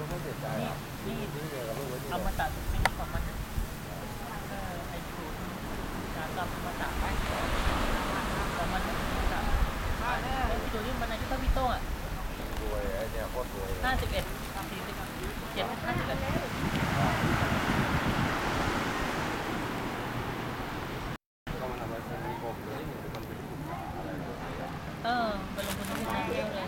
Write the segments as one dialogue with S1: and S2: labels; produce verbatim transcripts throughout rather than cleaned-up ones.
S1: นี่เอามาตัดไม่ใช่ของมันเออไอสูตรการทำมาตัดไปของมันตัดไอตัวนี้มันอายุเท่าพี่โต้งอ่ะรวยไอเนี่ยโคตรรวยห้าสิบเอ็ดสี่สิบเจ็ดห้าสิบเอ็ดเออไปลงทุนที่ไหนเยอะเลย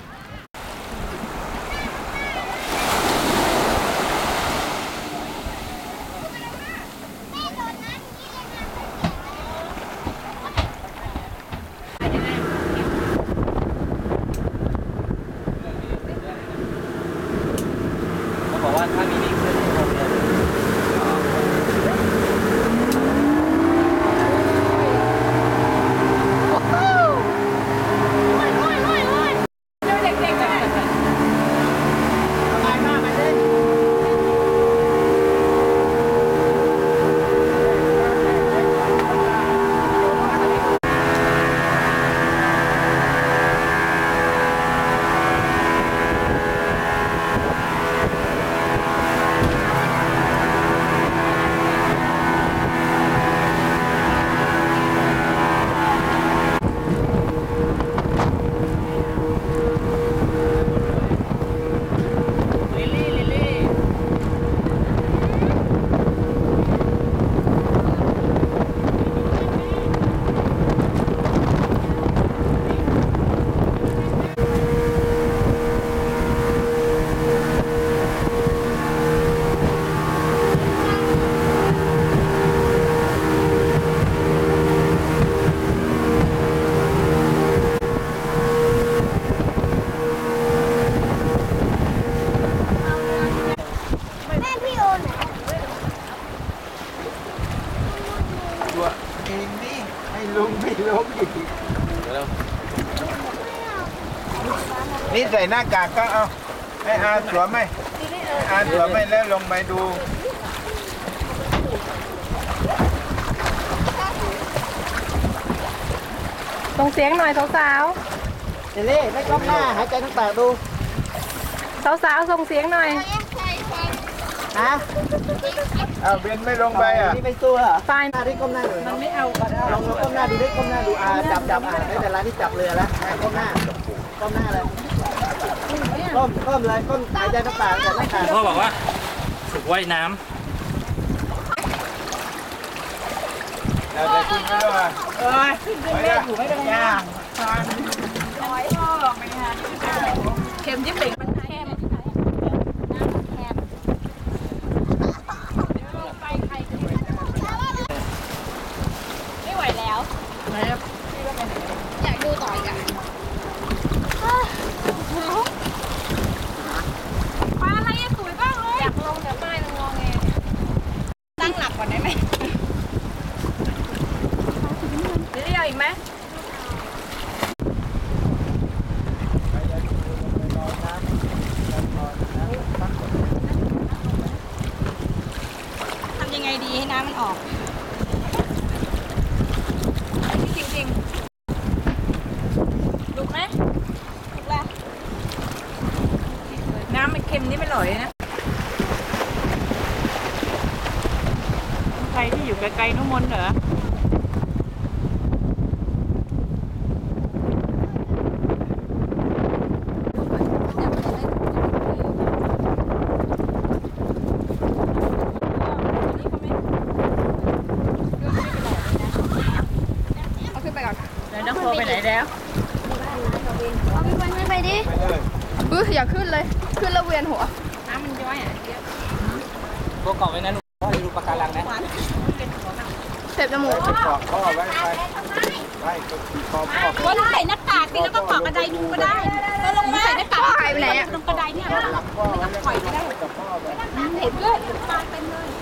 S1: บอกว่าถ้ามีนี่คือผมเนี่ย
S2: นี่ใส่หน้ากากก็เอาให้อาสวมไหมอาสวมไหมแล้วลงไปดู
S3: ส่งเสียงหน่อยสาวๆเจเล่ไม่ก้มหน้าหายใจทั้งปากดูสาวๆส่งเสียงหน่อยฮะ
S2: เอาเบนไม่ลงไปอ่ะ
S3: นี่ไม่สู้เหรอไฟหน้าที่ก้มหน้าเลยมันไม่เอาก็ได้ลองก้มหน้าดูได้ก้มหน้าดูอ่าจับจับอ่าไม่แต่ร้านที่จับเลยแล้วก้มหน้าก้มหน้าเลยก้มก้มเลยก้มหายใจทั้งปากแต่ทั้งปาก
S1: พ่อบอกว่าฝึกว่ายน้ำ
S2: เราจะขึ้นไม่ได้
S3: เอ้ยขึ้นเล่นอยู่ไม่เป็นไรน้อยพ่อไม่ฮะเค็มยิ่งเป่งมันเค็มไม่ไหวแล้วอยากดูต่ออีกอ่ะปลาอะไรสวยบ้างเลยอยากลงแต่ป้ายมันงอแงตั้งหลักก่อนได้ไหมเดี๋ยวเอาอีกไหมทำยังไงดีให้น้ำมันออกจริงจริงดุไหมดุแล้วน้ำมันเค็มนี่ไม่อร่อยนะใครที่อยู่ไกลๆนุ่มมนเหรอน้องโคไปไหนแล้ว
S4: เอาพี่วันขึ้นไปดิเอออย่าขึ้นเลย ขึ้นแล้วเวียนหัว
S3: น้ำมันย้อยอ่ะ
S1: ตัวเกาะไว้นะลูกพ่อดูปะการังนะ
S4: เจ็บจมูก
S2: ไปเกาะพ่อไว้ไปไปคอพ่อ
S3: ว่าใส่หน้ากากนี่แล้วก็เกาะกระไดดูก็ได้แล้วลงมาใส่หน้ากาก
S4: หายไปไหนอ่ะ
S3: ลงกระไดเนี่ยแล้วก็ถอยก็ได้เห็นเลยปลาเต็มเลย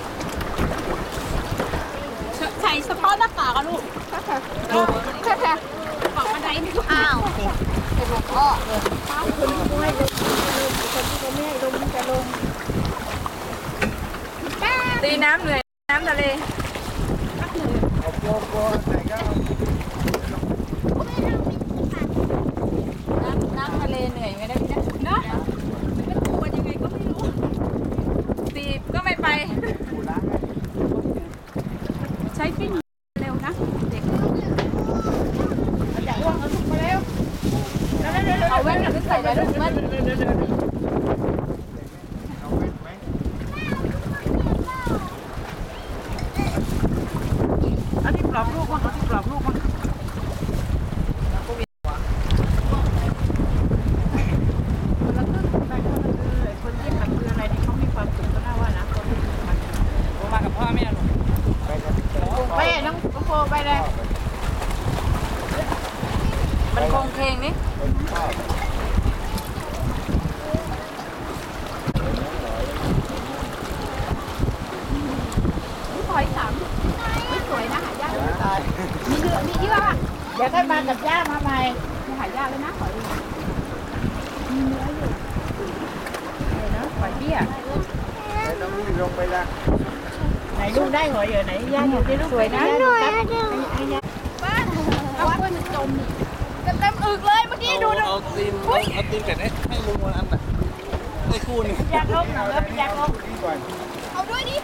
S3: ใส่เฉพาะหน้ากากอะลูก
S4: ลูกแค่แค่
S3: เกาะกระไดนี่ก็
S4: อ้าวเป็นหลวงพ่อคนที่ไม่ลงคนที่เขาไม่ให้ลงจะลงตีน้ำเหนื่อยน้ำทะเล
S2: เอาโปโปใส่ก็
S3: น้ำน้ำทะเลเหนื่อยไหมนะพี่นะนะมันเป็นตัวยังไงก็ไม่รู้
S4: ลูกมัน
S2: เอาแว่นไหม
S1: อันนี้ปลอบลูกมั้งอันนี้ปลอบลูกมั้ง คนที่ทำคืออะไรที่เขามีความสุขก็น่าว่านะคนที่ทำผมมากับพ่อแม่ลูก
S2: ไปครับ
S1: ไปน้องน้องโฟไปเลย
S4: มันคงเคงนี่
S2: ข้าว
S4: ถอยสามไม่สวยนะหายากมีเนื้อมีเยื่อป่ะ
S1: เดี๋ยวค่อยมากับย่ามาใหม่
S4: มีหายากเลยนะหอยมีเนื้ออยู่
S1: ไหนเนาะหอยเบี้ย
S2: ไปน้องนี่ลงไปละ
S1: ไหนลูกได้หอยอยู่ไหนย่าอยู่ที่ลูกสวยนะหน่อย
S4: บ้านเอากล้วยมันจมจะเต็มอึกเลยเมื่อกี้ดูดู
S3: เอาตีนเอาตีนเป็ดให้ให้ลุงวันอันน่ะให้คู่หนึง
S1: อยากลงหน่อยแล้วอยากลง
S2: นี่ก่อน
S4: เอาด้วยดิ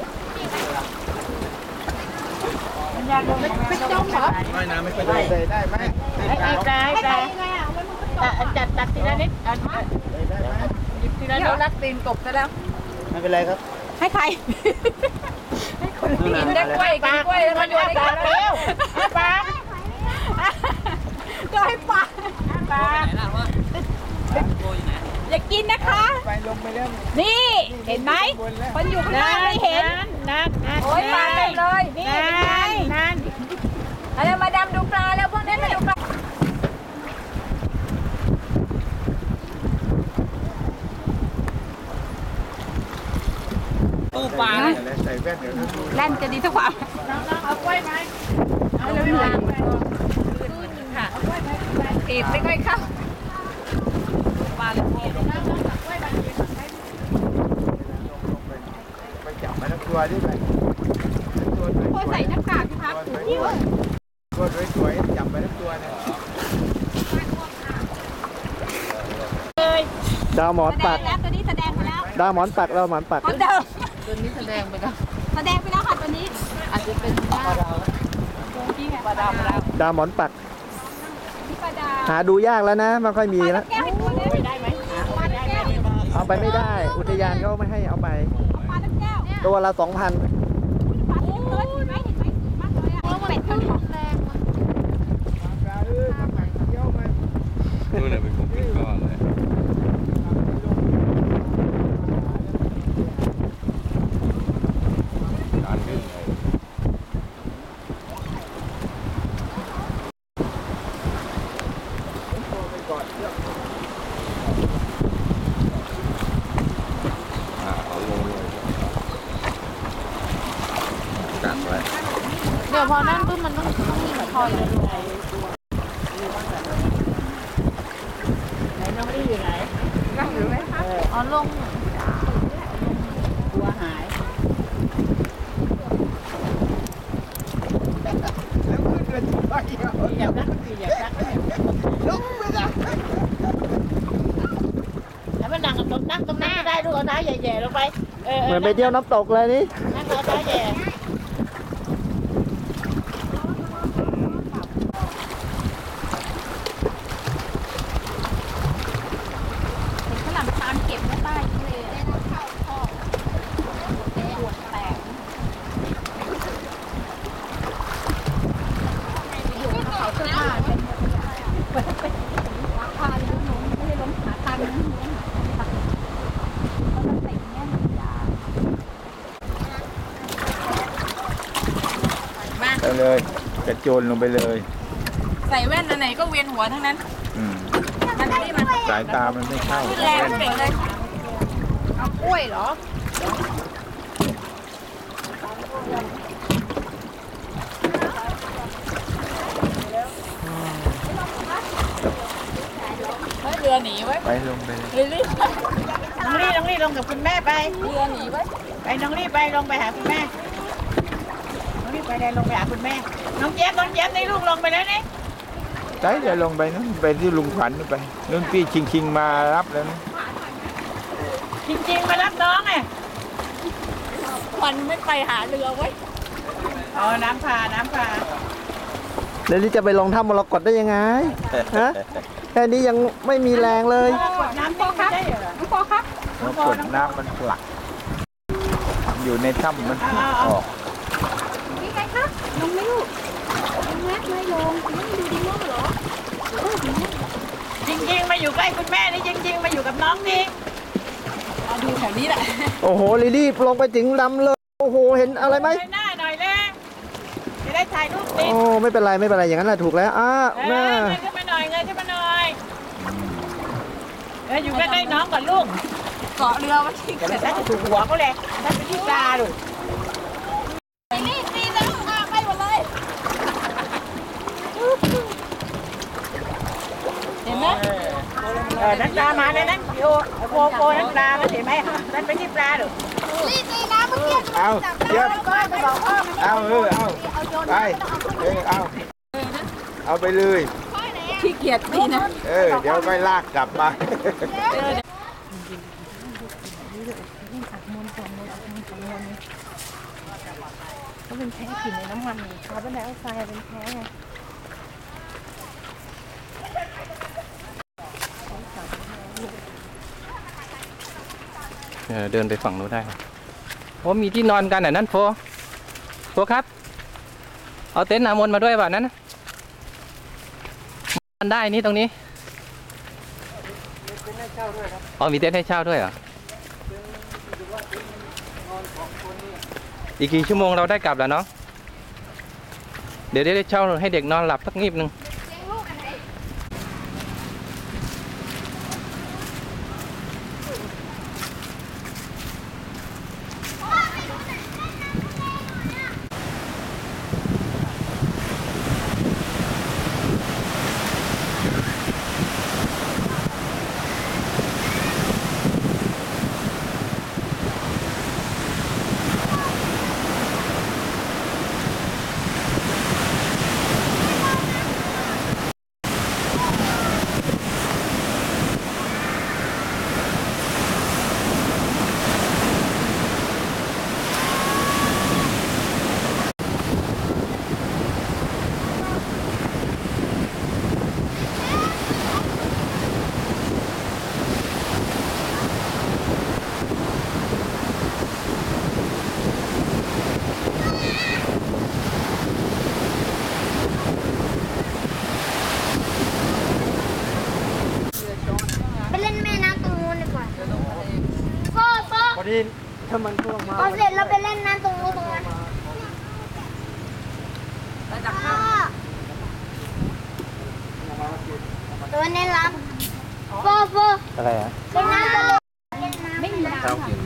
S1: อยากลงเป็นจมเหรอ
S3: ว่ายน้ำไม่ค่อย
S2: ได้
S3: ได้
S2: ได้ไหม
S1: ไอ้ไอ้ปลาไอ้
S4: ให้
S1: ป
S4: ไป
S1: ลา
S4: ยังไงอ่ะมันมันจม
S1: จัดจัดทีละนิดอัน
S2: ได้ไหม
S1: หยิบทีละนิ
S4: เดี๋ยว
S1: ด
S4: รักตีนกบซะแล้ว
S3: ไม่เป็นไรครับ
S4: ให้ใครกินได้กล้วยกินกล้วยแล้วมันโยนให้
S1: ปลา
S4: กัน
S1: เร็วปลา
S4: ก็ให้ปลา
S1: ปลา
S3: ไหนล่ะว่าโกอยู่ไหน
S4: อย่ากินนะคะ
S2: ไปลงไปแล้ว
S4: นี่เห็นไหมคนอยู่ข้างล่างไม่เห็น
S1: นั่นนั่น
S4: โอ้ยปลาเต็มเลยนี่
S1: นั่
S4: เป็นไง
S1: นนั่น
S4: อะไรมาดำดูปลาแล้วพวกนี้มาดูปลา
S3: ตู้ปลา
S2: อะไรใส่แว่นเดี๋ยวนะ
S4: แล่นจะดีสักกว่า
S1: เอากล้วยไหมเอาเลยไหมค่ะ
S4: ถีบไม่ค่อยเข้า
S1: ปลาเลยพี่
S2: ไปจับมาทั้งตัวดิไปตัว
S4: พอใส่หน้ากากที่พัก
S2: ตัวสวยๆจับไปทั้งตัวนะ
S3: ดาวหมอน
S4: แสด
S3: ปั
S4: ง
S3: ก
S4: แล้วตัวนี้แสดงไปแล้ว
S3: ดาวหมอนปักดาวหมอนปัก
S4: คนเดิม
S1: ตัวนี้แสดงไปแล้ว
S4: แสดงไปแล้วค่ะตัวนี้
S1: อาจจะเป็นปลาดาว
S4: จริงอ่ะ
S1: ปลาดาวไปแล้ว
S3: ดาวหมอนปัก
S4: ที่ปลาดา
S3: หาดูยากแล้วนะไม่ค่อยมีแล้ว
S4: แก้วให้ตัวนี้
S1: ไปได้ไหม
S4: ปลาตะแก้ว
S3: เอาไปไม่ได้ อุทยานเขาไม่ให้เอาไป
S4: ปลาตะแก้ว
S3: ตัวละสองพัน
S4: ปลาตะแก้วเห็นไหมเห็นไหมมากเลยอ่ะเป็ดมันของแรง
S2: ปลาเออปลาปากเยี่ยวมา
S5: นู่นน่ะเป็นผมเป็นก้อนเลยการขึ้นเลย อ่าเอาลงเลยกัดไว้
S4: เดี๋ยวพอนั่นปุ๊บมันต้องต้องมีหัวคอยเลย
S1: ไหนน้องนี่อยู่ไหน
S4: นั่งอยู่ไหมคะอ๋อลง
S1: กลัวหาย
S2: แล้วขึ้นเรือไปอ่ะ
S1: อยากรักอยากรัก
S2: ลงไปละ
S1: แล้วมันนั่งตรงนั่งตรงนั้นไม่ได้ดูเอาเท้าแย่ๆลงไปเออ
S3: เหมือนไปเที่ยวน้ำตกเลยนี่
S1: นั่งเอาเท้าแย่
S4: ขนาดตามเก็บไม่ได้เลยเข้าท่อปวดแตกอยู่เขาเสื้อผ้าเป็นราคาล้มล้มไม่ได้ล้มขาตันนะล้มขาตันเขาจะใส่แง่นยา
S2: ไปเลยกระโจนลงไปเลย
S4: ใส่แว่นอันไหนก็เวียนหัวทั้งนั้น
S2: อืม
S4: มันนี่มัน
S2: สายตามันไม่เข้า
S4: แรงเก่งเลยเอากล้วยเหรอ เฮ้ยเรือหนีไว้
S2: ไปลงไปเลย
S4: เรือรีบ
S1: น้องลี่น้องลี่ลงกับคุณแม่ไป
S4: เรือหนีไว้
S1: ไปน้องลี่ไปลงไปหาคุณแม่ น้องลี่ไปเลยลงไปหาคุณแม่ น้องเจี๊ยบน้องเจี๊ยบนี่ลูกลงไปแล้วนี่
S2: ใช่จะลงไปนะไปที่ลุงขวัญไปนุ่นพี่ชิงชิงๆมารับแล้วนะ
S1: จริงๆมารับน้องไง
S4: มันไม่ไปหาเรือไว้
S1: อ๋อน้ำพาน้ำพา
S3: แล้วนี่จะไปลงถ้ำมรกตได้ยังไง ฮะ แค่ค่นี้ยังไม่มีแรงเลย
S4: น้ำปอครับน้ำปอครับ
S2: แล้วกดน้ำมันผลัก อยู่ในถ้ำมันผลักออก
S4: นี่ไงครับลงไหมลูกลงแรกไม่ลงไม่ดูดีมากเหรอ
S1: จริงๆมาอยู่ใกล้คุณแม่นี่จริงๆมาอยู่กับน้องนี่ดูแถวนี้แหละ
S3: โอ้โหลิลี่ลงไปถึงลำเลย โอ้โหเห็นอะไรไหม
S1: ไปหน้าหน่อยเลยจะได้ถ่ายรูปติด
S3: โอ้ไม่เป็นไรไม่เป็นไรอย่างนั้นแหละถูกแล้วอ่า
S1: เอ
S3: แม่
S1: อเงยขึ้นมาหน่อยเงยขึ้นมาหน่อยเอออยู่ใกล้ๆน้องก่อนลูกเกาะเรือมาทิ้งแต่ถ้าจะถูกหัวเขาเลยถ้าเป็นที่ปลาลูกนี่ตีแล้วอ่ะไปหมดเลยเห็นไหมเออนั่นปลามาเลยนั่นโยโปโปนั่นปลามาเห็นไหมนั่นเป็นที่ปลาลูก
S4: นี่ตีน้ำเมื่อกี้
S2: เอาเย็บ
S4: ก็ไปบอกพ่อ
S2: เอาเออเอาไปเออเอาเอาไปเลย
S1: ขี้เกียจตีนะ
S2: เออเดี๋ยวค่อยลากกลับมา
S4: เขาเป็นแพ้ผิวในน้ำมันคาร์บอนไดออกไซด์เป็นแพ้ไง
S6: เออเดินไปฝั่งนู้นได้ครับโอ้มีที่นอนกันอ่ะนั่นโฟโฟครับ เอาเต็นท์น้ำมนต์มาด้วยป่ะนั้นน่ะนอนได้นี่ตรงนี้อ๋อมีเต็นท์ให้เช่าด้วยเหรออีกกี่ชั่วโมงเราได้กลับแล้วเนาะเดี๋ยวได้เช่าให้เด็กนอนหลับสักงีบหนึ่ง
S4: ไปเล่นแม่น้ำตรงนู้นดีกว่าโฟโฟ
S3: พอดีถ้ามันท่วมมา
S4: พอเสร็จเราไปเล่นน้ำตรงนู้นตรงนั้นพ่อตัวนี้ล้ำโฟโฟ
S3: อะไรอ่ะ
S4: เล่นน้ำกันเลยเล่นน้ำไม่มีน้ำ
S5: เท้ากิน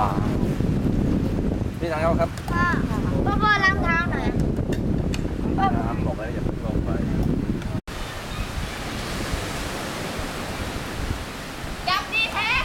S5: นี่ทางเขาครับ
S4: พ่อพ่อพ่อล้างเท้าหน่อย
S5: น้ำบอกแล้วอย่าเพิ่งลงไป
S4: จับดีแท้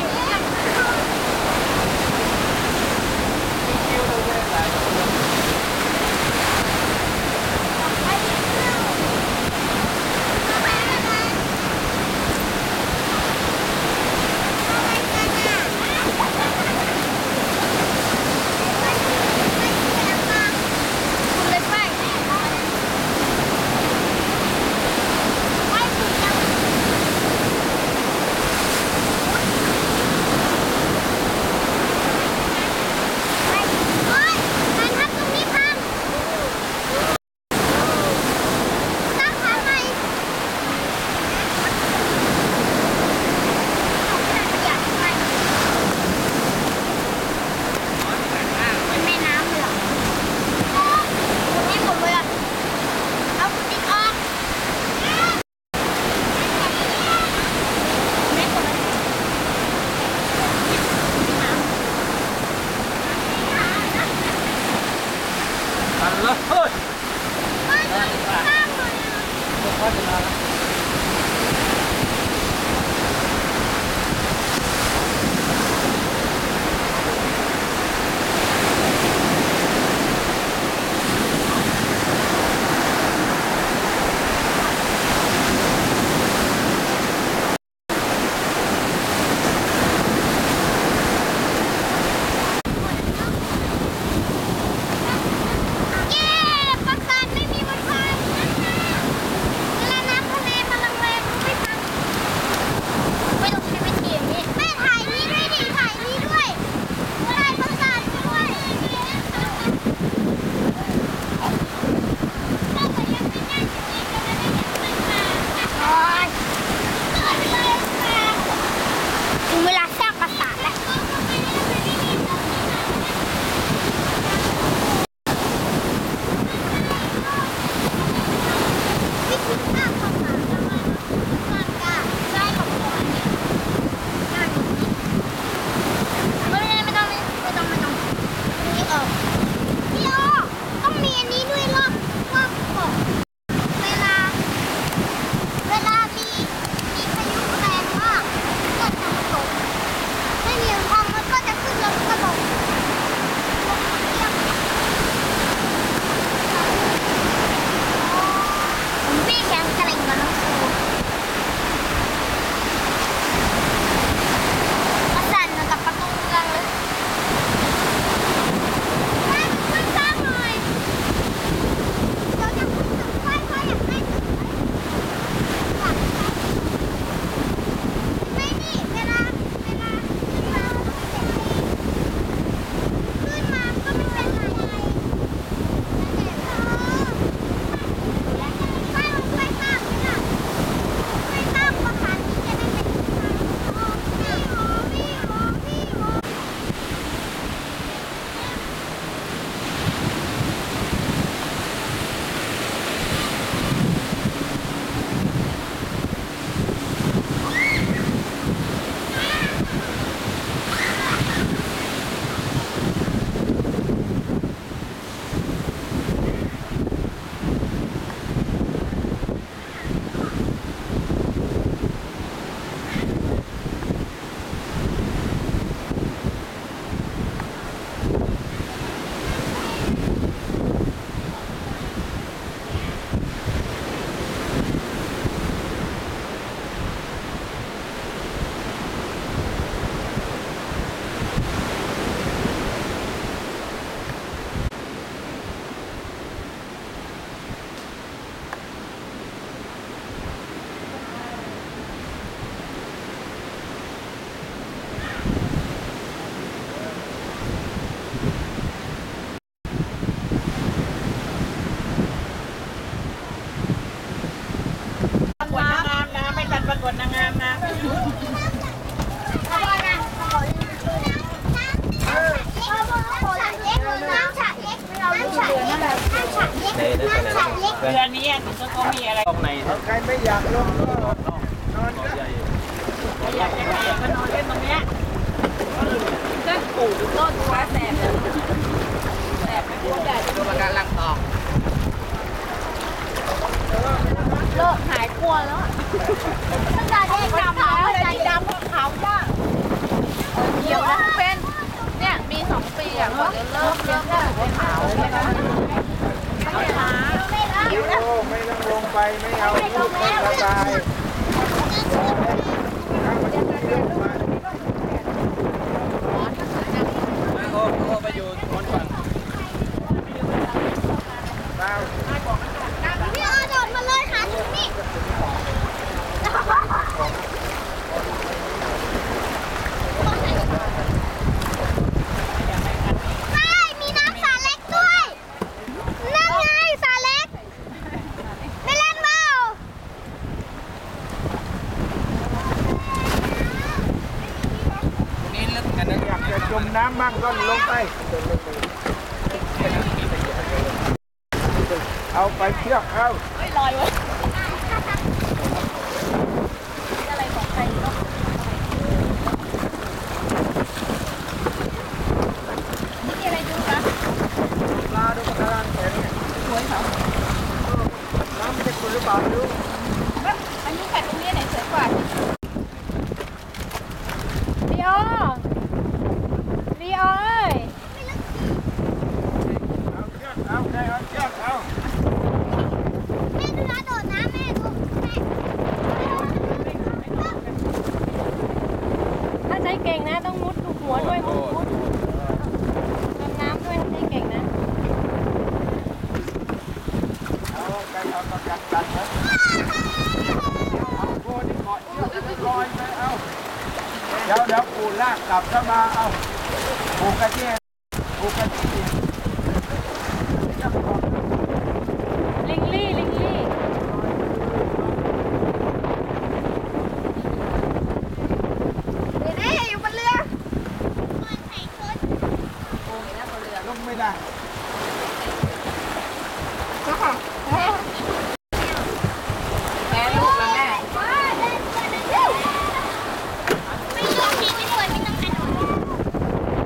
S1: เดือนนี้ถึงจะเขามีอะไร
S6: ห้องใน
S2: ใครไม่อยากลงก็นอนก็
S1: อยากจะมาก็นอนเล่นตรงเนี้ยก็ปลูกต้นฟ้าแสบแสบไม่พูดได้ตัวประกันลังออกเลิกหายกลัวแล้วตั้งแต่เด็กดำแล้วใจดำเพราะขาวจ้า
S2: โอ้ไม่ต้องลงไปไม่เอาลูกไม่สบายถ้ามันเรื่องมา
S6: โอ้โหไปอยู่บนฝั่ง
S2: เปล่า
S4: พี่ออโดดมาเลยค่ะถึงนี่ใช่มีน้ำสาเล็กด้วยนั่นไงสาเล็กไม่เล่นเปล่า
S6: นี่ลึกกันนะ
S2: อยากจะจมน้ำบ้างก็ลงไป เอาไปเชือกเอา
S3: ปลาดูปลาแข็งเนี่ยสวยเขาน้ำมันจะขุ่นหรือเปล่าไม่รู้
S4: อันนี้แผ่นตรงนี้ไหนสวยกว่าลีโอลีโอเอ้ย
S2: เอาเชือกเอาได้เอาเชือกเอา
S4: แม่ดูนะโดดน้ำแม่ดูแม่ถ้าใจเก่งนะต้องมุดลูกหัวด้วยมุดมุดดำน้ำด้วยถ้าใจเก่งนะ
S2: เอาไปเอาประกันกันนะเอาโคนที่เกาะเชือกแล้วลอยไปเอาเดี๋ยวเดี๋ยวปูลากกลับเข้ามาเอาปูกระเจี๊ยบปูกระเจี๊ยบ
S4: ลิงลี่ลิงลี่เดี๋ยวได้อยู่บนเรือเปิดไข่ขึ้น
S2: ลงไม่ได้
S4: แม่ลูกแล้วแม่ไม่ลงทีไม่ควรไม่ต้องกระโดด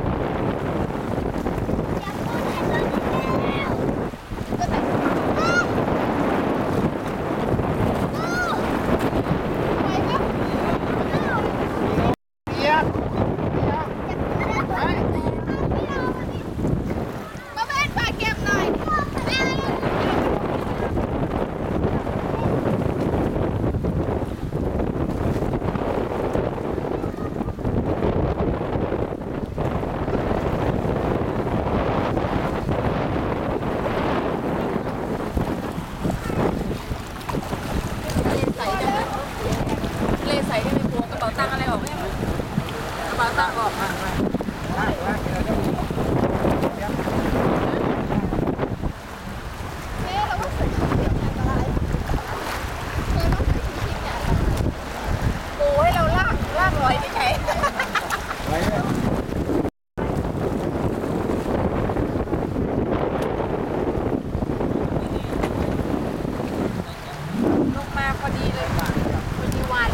S4: มาแม่ฝากเก็บหน่อยแม่
S7: เลใส่ได้ไหมครูกระเป๋าตังค์อะไรออกไหมกระเป๋าตังค์ออก โอ้ยเราลากลากร้อยไม่ใช่
S2: ไว้เนี่ย
S7: ลงมาพอดีเลยว่ะพอดีวัน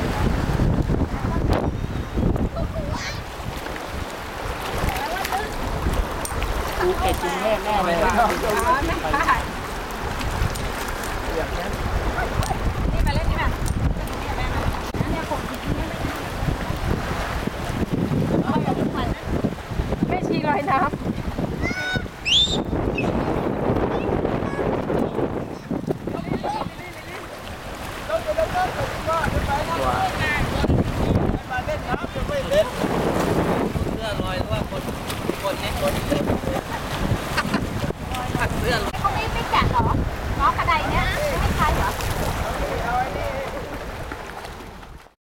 S3: ปูเก็ดจริงแน่แน่เลย
S7: ไม่ได้
S2: อย่างนั้น